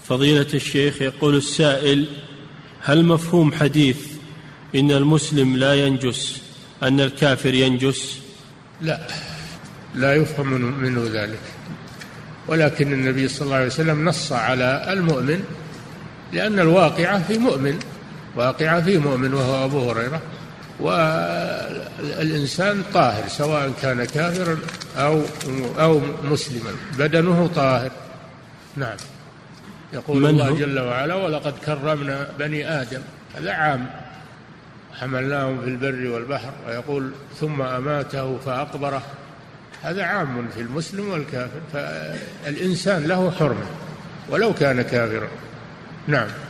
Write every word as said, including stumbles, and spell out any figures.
فضيلة الشيخ، يقول السائل: هل مفهوم حديث إن المسلم لا ينجس أن الكافر ينجس؟ لا، لا يفهم منه ذلك، ولكن النبي صلى الله عليه وسلم نص على المؤمن، لأن الواقعة في مؤمن، واقعة في مؤمن وهو أبو هريرة، والإنسان طاهر سواء كان كافرا أو أو مسلما، بدنه طاهر. نعم. يقول الله جل وعلا: ولقد كرمنا بني آدم، هذا عام، حملناهم في البر والبحر. ويقول: ثم أماته فأقبره، هذا عام في المسلم والكافر، فالإنسان له حرمة ولو كان كافرا. نعم.